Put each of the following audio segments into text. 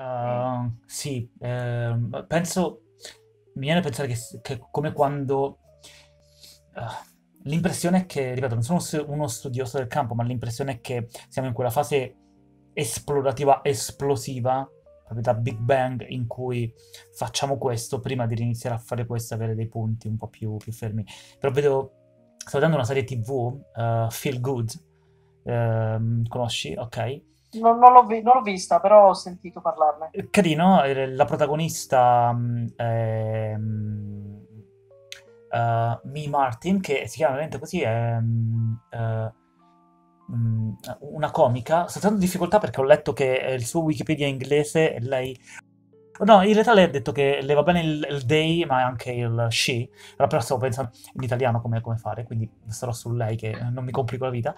Sì, penso, mi viene a pensare che come quando l'impressione è che, ripeto, non sono uno studioso del campo, ma l'impressione è che siamo in quella fase esplorativa esplosiva, proprio da Big Bang, in cui facciamo questo prima di iniziare a fare questo, avere dei punti un po' più fermi. Però vedo, sto vedendo una serie TV, Feel Good, conosci? Ok. Non l'ho vista, però ho sentito parlarne. Carino, la protagonista è Mee Martin, che si chiama veramente così, è una comica. Sto trovando difficoltà perché ho letto che il suo Wikipedia è inglese e lei... No, in realtà lei ha detto che le va bene il they, ma anche il she. Allora, però stavo pensando in italiano come fare, quindi starò su lei che non mi complico la vita.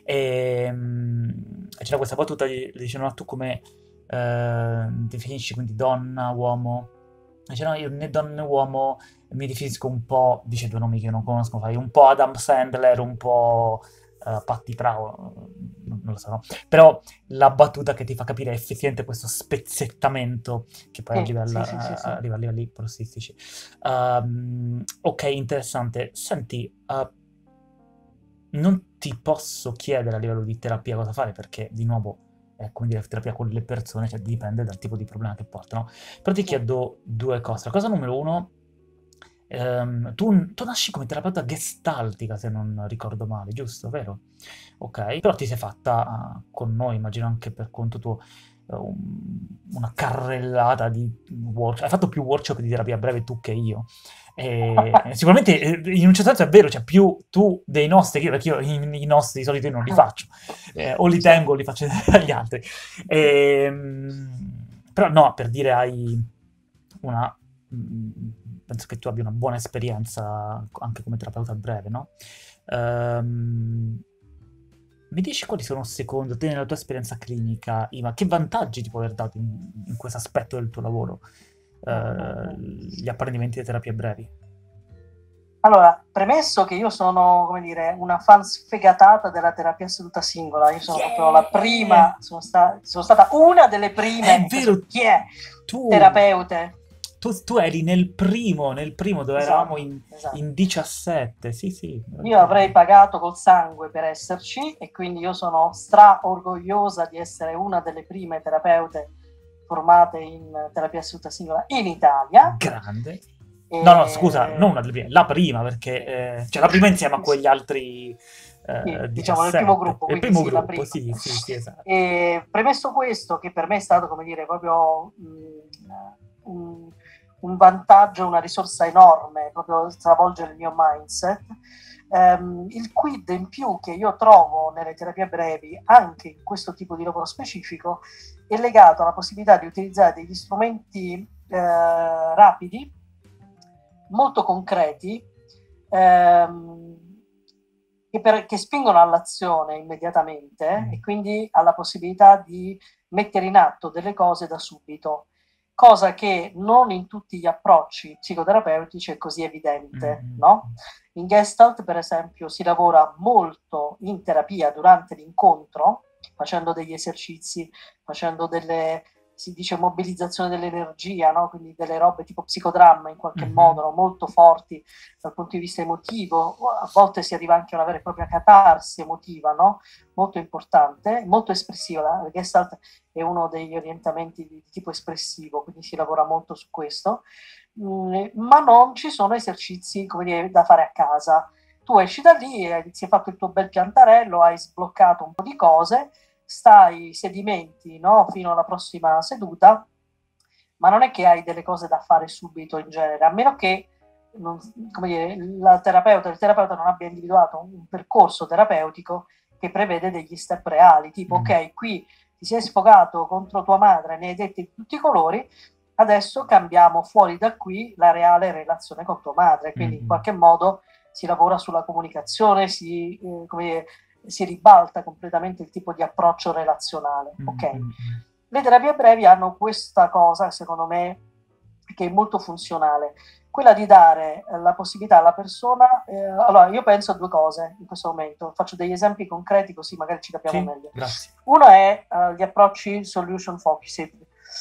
E c'era questa battuta, gli dice, no, tu come definisci quindi donna, uomo? Dice, no, io né donna né uomo mi definisco un po', dice due nomi che io non conosco, fai un po' Adam Sandler, un po' Patti Bravo, non lo so, no? Però la battuta che ti fa capire è effettivamente questo spezzettamento che poi Sì, sì, sì, sì, sì. arriva a livelli parossistici. Ok, interessante. Senti, non ti posso chiedere a livello di terapia cosa fare perché, di nuovo, è come dire terapia con le persone, cioè dipende dal tipo di problema che portano. Però ti Sì. chiedo due cose. La cosa numero uno, tu nasci come terapeuta gestaltica, se non ricordo male, giusto? Vero? Ok, però ti sei fatta con noi, immagino anche per conto tuo, una carrellata di workshop. Hai fatto più workshop di terapia breve tu che io. E sicuramente in un certo senso è vero, cioè più tu dei nostri, perché io i nostri di solito io non li faccio, o li Sì. tengo o li faccio agli altri. Però no, per dire hai una... penso che tu abbia una buona esperienza anche come terapeuta breve, no? Ehm, Mi dici quali sono secondo te nella tua esperienza clinica, Ima, che vantaggi ti può aver dato in questo aspetto del tuo lavoro, gli apprendimenti di terapie brevi? Allora, premesso che io sono, come dire, una fan sfegatata della terapia seduta singola, io sono proprio la Yeah! prima, sono stata una delle È prime, e questo vero, chi è? tu, Terapeute. tu eri nel primo dove eravamo Esatto, esatto. in 17, sì, sì, me lo Io avrei ricordo. pagato col sangue per esserci e quindi io sono stra orgogliosa di essere una delle prime terapeute formate in terapia seduta singola in Italia. Grande. No, no, scusa, non E... una delle prime, la prima, perché cioè la prima insieme a quegli altri Sì, diciamo nel primo 17. gruppo, Il quindi primo sì, la gruppo, prima. sì, sì, sì, esatto. E premesso questo, che per me è stato, come dire, proprio un, un vantaggio, una risorsa enorme, proprio stravolgere il mio mindset, il quid in più che io trovo nelle terapie brevi, anche in questo tipo di lavoro specifico, è legato alla possibilità di utilizzare degli strumenti rapidi, molto concreti, ehm, che spingono all'azione immediatamente e Mm. quindi alla possibilità di mettere in atto delle cose da subito, cosa che non in tutti gli approcci psicoterapeutici è così evidente, Mm, no? mm, In Gestalt, per esempio, si lavora molto in terapia durante l'incontro, facendo degli esercizi, facendo delle, si dice, mobilizzazione dell'energia, no? Quindi delle robe tipo psicodramma in qualche mhm, modo, no? Molto forti dal punto di vista emotivo, a volte si arriva anche a una vera e propria catarsi emotiva, no? Molto importante, molto espressiva. La Gestalt è uno degli orientamenti di tipo espressivo, quindi si lavora molto su questo, ma non ci sono esercizi, come dire, da fare a casa. Tu esci da lì, si è fatto il tuo bel piantarello, hai sbloccato un po' di cose, stai sedimenti, no? Fino alla prossima seduta, ma non è che hai delle cose da fare subito in genere, a meno che non, come dire, il terapeuta non abbia individuato un percorso terapeutico che prevede degli step reali, tipo mm, ok, qui ti sei sfogato contro tua madre, ne hai detti di tutti i colori, adesso cambiamo fuori da qui la reale relazione con tua madre, mm, quindi in mm, qualche modo si lavora sulla comunicazione, come dire, si ribalta completamente il tipo di approccio relazionale. mm, Ok? mm, mm. Le terapie brevi hanno questa cosa, secondo me, che è molto funzionale, quella di dare la possibilità alla persona. Allora, io penso a due cose in questo momento, faccio degli esempi concreti così magari ci capiamo Sì, meglio. grazie. Uno è gli approcci solution focused,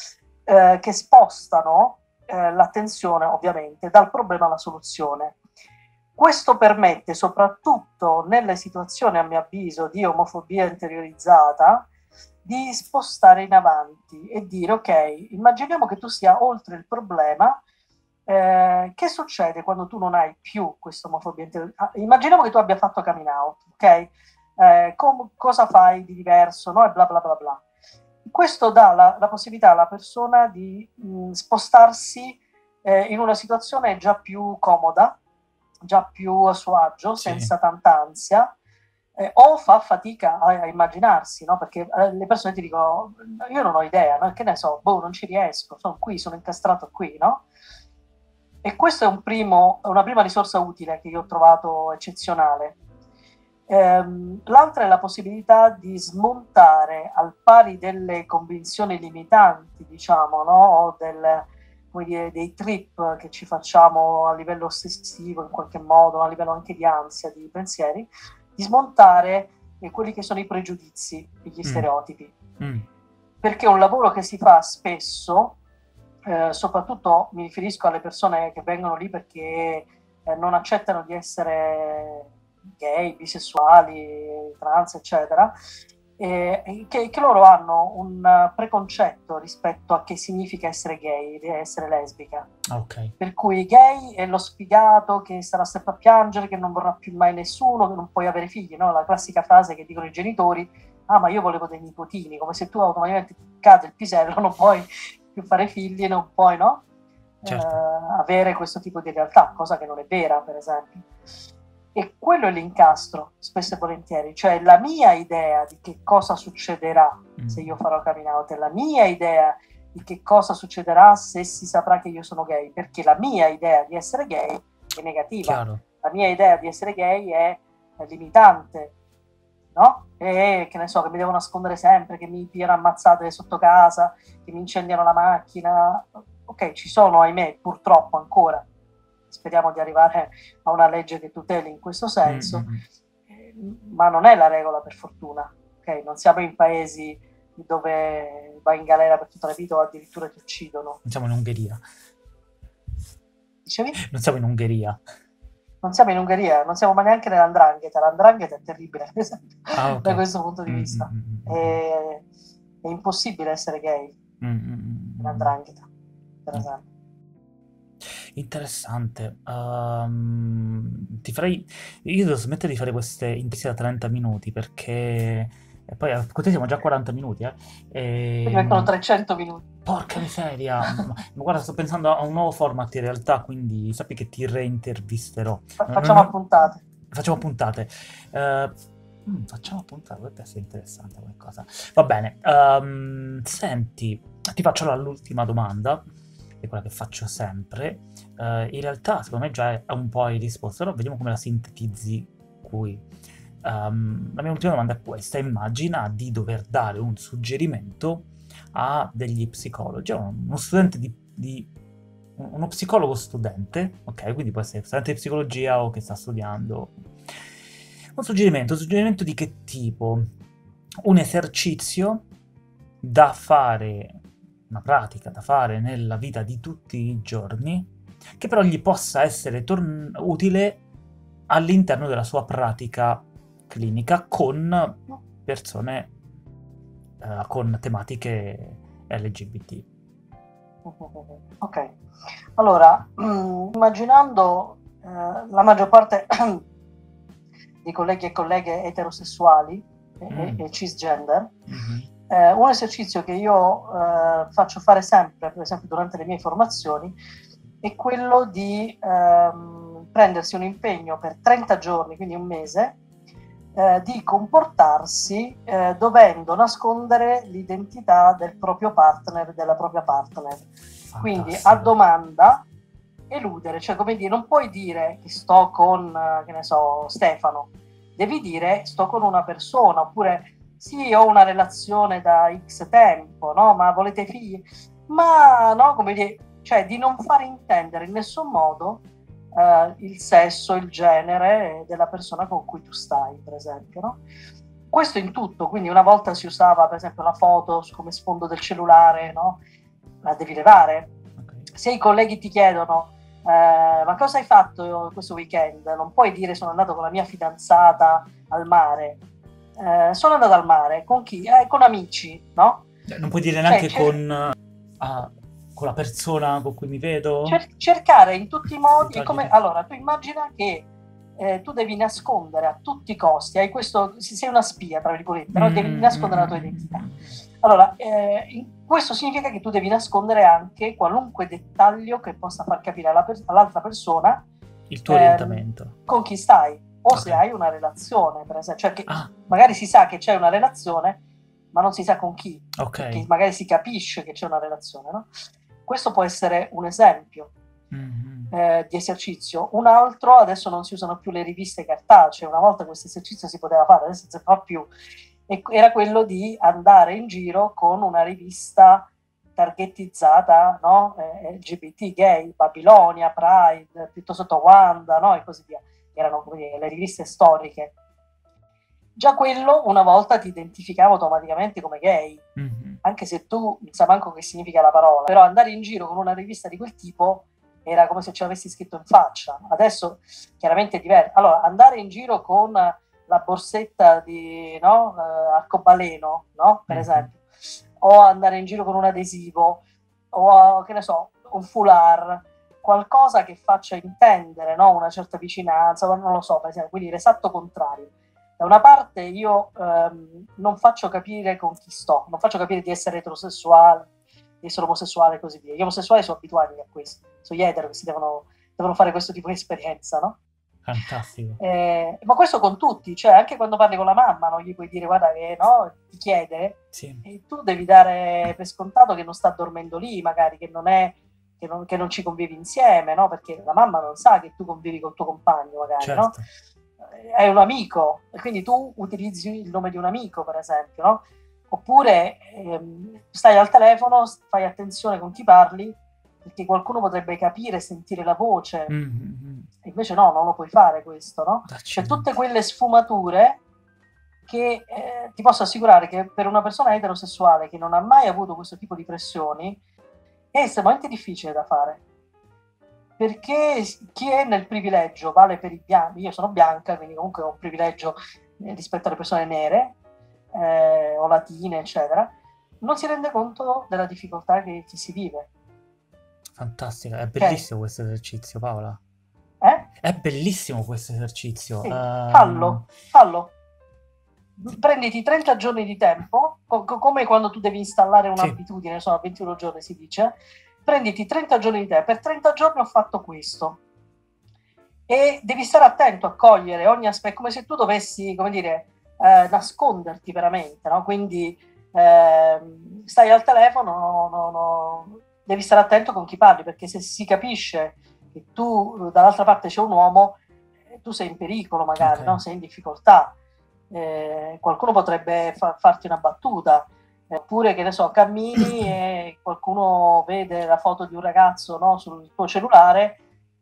che spostano l'attenzione ovviamente dal problema alla soluzione. Questo permette, soprattutto nelle situazioni, a mio avviso, di omofobia interiorizzata, di spostare in avanti e dire: ok, immaginiamo che tu sia oltre il problema. Che succede quando tu non hai più questa omofobia interiorizzata? Immaginiamo che tu abbia fatto coming out, ok? Cosa fai di diverso, no? E bla bla bla bla. Questo dà la possibilità alla persona di spostarsi in una situazione già più comoda, già più a suo agio, Sì. senza tanta ansia, o fa fatica a immaginarsi, no? Perché le persone ti dicono: io non ho idea, no? Che ne so, boh, non ci riesco, sono qui, sono incastrato qui, no? E questo è una prima risorsa utile che io ho trovato eccezionale. L'altra è la possibilità di smontare, al pari delle convinzioni limitanti, diciamo, no? O come dire, dei trip che ci facciamo a livello ossessivo in qualche modo, a livello anche di ansia, di pensieri, di smontare quelli che sono i pregiudizi e gli stereotipi. Perché è un lavoro che si fa spesso, soprattutto mi riferisco alle persone che vengono lì perché non accettano di essere gay, bisessuali, trans, eccetera, che loro hanno un preconcetto rispetto a che significa essere gay, essere lesbica. Okay. Per cui gay è lo sfigato che sarà sempre a piangere, che non vorrà più mai nessuno, che non puoi avere figli, no? La classica frase che dicono i genitori: ah, ma io volevo dei nipotini, come se tu automaticamente cade il pisello, non puoi più fare figli, non puoi, no? Certo. Avere questo tipo di realtà, cosa che non è vera, per esempio. E quello è l'incastro, spesso e volentieri, cioè la mia idea di che cosa succederà se io farò coming out, è la mia idea di che cosa succederà se si saprà che io sono gay, perché la mia idea di essere gay è negativa. Chiaro. La mia idea di essere gay è limitante, no? E che ne so, che mi devo nascondere sempre, che mi pigliano ammazzate sotto casa, che mi incendiano la macchina. Ok, ci sono, ahimè, purtroppo ancora. Speriamo di arrivare a una legge che tuteli in questo senso, ma non è la regola, per fortuna. Okay? Non siamo in paesi dove vai in galera per tutta la vita o addirittura ti uccidono. Non siamo in Ungheria. Dicevi? Non siamo in Ungheria. Non siamo in Ungheria, non siamo ma neanche nell''ndrangheta. L''ndrangheta è terribile, per esempio, Okay. da questo punto di vista. È impossibile essere gay in 'ndrangheta, per esempio. Interessante. Io devo smettere di fare queste interviste da 30 minuti perché e poi così siamo già a 40 minuti, Quindi mettono 300 minuti. Porca miseria! ma guarda, sto pensando a un nuovo format in realtà, quindi sappi che ti reintervisterò. Facciamo puntate. Facciamo puntate. Facciamo puntate, potrebbe essere interessante come cosa. Va bene. Senti, ti faccio l'ultima domanda, che è quella che faccio sempre. In realtà, secondo me già è un po' hai risposto, però vediamo come la sintetizzi qui. La mia ultima domanda è questa: immagina di dover dare un suggerimento a degli psicologi, a uno studente uno psicologo studente, ok? Quindi può essere studente di psicologia o che sta studiando. Un suggerimento di che tipo? Un esercizio da fare, una pratica da fare nella vita di tutti i giorni, che però gli possa essere utile all'interno della sua pratica clinica con persone con tematiche LGBT. Ok, allora, immaginando la maggior parte di colleghi e colleghe eterosessuali e cisgender, un esercizio che io faccio fare sempre, per esempio durante le mie formazioni, è quello di prendersi un impegno per 30 giorni, quindi un mese, di comportarsi dovendo nascondere l'identità del proprio partner, della propria partner. Fantastico. Quindi a domanda eludere, cioè come dire, non puoi dire che sto con, che ne so, Stefano, devi dire sto con una persona, oppure sì, ho una relazione da X tempo, no? Ma volete figli? Ma no, come dire, cioè di non far intendere in nessun modo il sesso, il genere della persona con cui tu stai, per esempio, no? Questo in tutto, quindi una volta si usava per esempio la foto come sfondo del cellulare, no? la devi levare. Ok. Se i colleghi ti chiedono ma cosa hai fatto questo weekend, non puoi dire sono andato con la mia fidanzata al mare. Sono andato al mare con chi? Con amici, no? Cioè, non puoi dire Cioè, neanche con la persona con cui mi vedo? cercare in tutti i modi, Togliere. allora tu immagina che tu devi nascondere a tutti i costi, sei una spia, tra virgolette, no? Devi nascondere la tua identità. Allora, questo significa che tu devi nascondere anche qualunque dettaglio che possa far capire all'altra persona Il tuo orientamento. con chi stai, o Ok. se hai una relazione, per esempio. Cioè che Ah, magari si sa che c'è una relazione, ma non si sa con chi, ok. perché magari si capisce che c'è una relazione, no? Questo può essere un esempio di esercizio. Un altro, adesso non si usano più le riviste cartacee, una volta questo esercizio si poteva fare, adesso non si fa più, era quello di andare in giro con una rivista targetizzata, no? LGBT, gay, Babilonia, Pride, piuttosto Wanda, no? E così via. Erano, come dire, le riviste storiche. Già quello una volta ti identificava automaticamente come gay, anche se tu non sai manco che significa la parola, però andare in giro con una rivista di quel tipo era come se ce l'avessi scritto in faccia. Adesso chiaramente è diverso. Allora, andare in giro con la borsetta di arcobaleno, no? Per esempio, o andare in giro con un adesivo, o che ne so, un foulard, qualcosa che faccia intendere, no? Una certa vicinanza, non lo so, per esempio, quindi l'esatto contrario. Da una parte io non faccio capire con chi sto, non faccio capire di essere eterosessuale, di essere omosessuale e così via. Gli omosessuali sono abituati a questo, sono gli etero che devono fare questo tipo di esperienza, no? Fantastico. Ma questo con tutti, cioè anche quando parli con la mamma non gli puoi dire guarda che no, ti chiede, Sì. e tu devi dare per scontato che non sta dormendo lì, magari che non ci convivi insieme, no? Perché la mamma non sa che tu convivi col tuo compagno, magari, Certo. no? È un amico, e quindi tu utilizzi il nome di un amico, per esempio, no? Oppure stai al telefono, fai attenzione con chi parli, perché qualcuno potrebbe capire, sentire la voce, e invece no, non lo puoi fare questo, no? Cioè tutte quelle sfumature che ti posso assicurare che per una persona eterosessuale che non ha mai avuto questo tipo di pressioni è estremamente difficile da fare, perché chi è nel privilegio vale per i bianchi. Io sono bianca, quindi comunque ho un privilegio rispetto alle persone nere o latine, eccetera, non si rende conto della difficoltà che si vive. Fantastico, è bellissimo questo esercizio, Paola. È bellissimo questo esercizio. Sì, fallo. Prenditi 30 giorni di tempo, come quando tu devi installare un'abitudine, sono 21 giorni si dice, prenditi 30 giorni di tempo, per 30 giorni ho fatto questo, e devi stare attento a cogliere ogni aspetto, come se tu dovessi, come dire, nasconderti veramente, no? Quindi stai al telefono, devi stare attento con chi parli, perché se si capisce che tu dall'altra parte c'è un uomo, tu sei in pericolo magari, no? Sei in difficoltà. Qualcuno potrebbe farti una battuta, oppure che ne so, cammini e qualcuno vede la foto di un ragazzo, no, sul tuo cellulare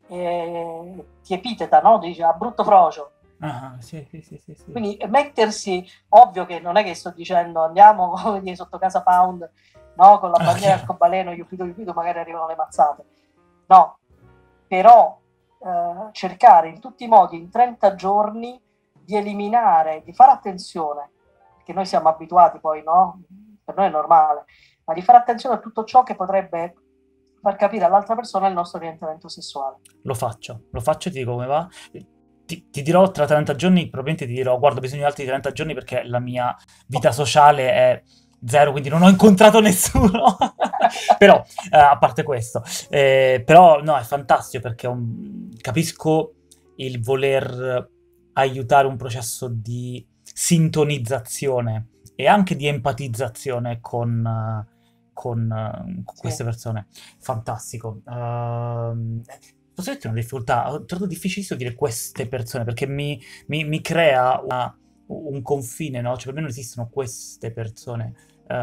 e ti epiteta, no? Dice a brutto frocio. Sì. Quindi mettersi, ovvio che non è che sto dicendo andiamo come dire, sotto casa Pound, no, con la bandiera arcobaleno, yupido, magari arrivano le mazzate, no, però cercare in tutti i modi in 30 giorni di eliminare, di fare attenzione, perché noi siamo abituati poi, no? Per noi è normale, ma di fare attenzione a tutto ciò che potrebbe far capire all'altra persona il nostro orientamento sessuale. Lo faccio, ti dico come va. Ti dirò tra 30 giorni, probabilmente ti dirò, guarda, ho bisogno di altri 30 giorni perché la mia vita sociale è zero, quindi non ho incontrato nessuno. Però, a parte questo, però no, è fantastico perché capisco il voler aiutare un processo di sintonizzazione e anche di empatizzazione con queste persone. Fantastico. Posso dirti una difficoltà? Ho trovato difficilissimo dire queste persone perché mi crea un confine, no? Cioè per me non esistono queste persone.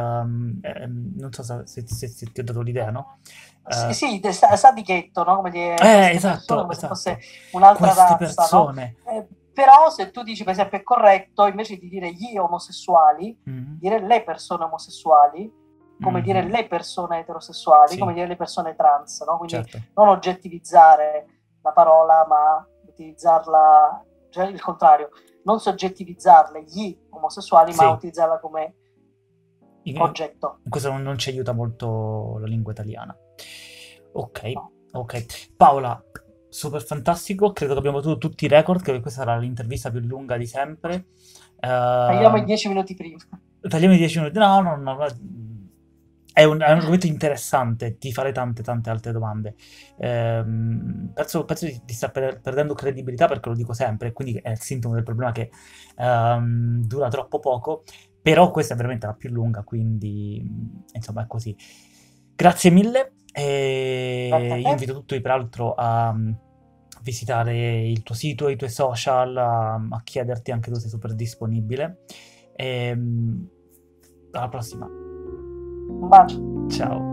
Non so se ti ho dato l'idea, no? Sì, sa di ghetto, no? Come dire, queste persone, come se fosse un'altra queste razza, persone. no? Però se tu dici, per esempio, è corretto, invece di dire gli omosessuali, dire le persone omosessuali, come dire, Mhm. le persone eterosessuali, come Sì, dire le persone trans, no? Quindi certo. non oggettivizzare la parola, ma utilizzarla, cioè il contrario, non soggettivizzarle gli omosessuali, ma Sì, utilizzarla come in, oggetto. in questo non ci aiuta molto la lingua italiana. Ok, No. ok. Paola, super fantastico. Credo che abbiamo battuto tutti i record, che questa sarà l'intervista più lunga di sempre. Tagliamo i Ehm, 10 minuti prima. Tagliamo i 10 minuti. No, no, no. È un argomento interessante, ti farei tante, tante altre domande. Penso di star perdendo credibilità perché lo dico sempre, quindi è il sintomo del problema che dura troppo poco, però questa è veramente la più lunga, quindi insomma è così. Grazie mille, Grazie a e io te. invito tutti peraltro a visitare il tuo sito, i tuoi social, a chiederti anche tu sei super disponibile. Alla prossima. Un bacio. Ciao.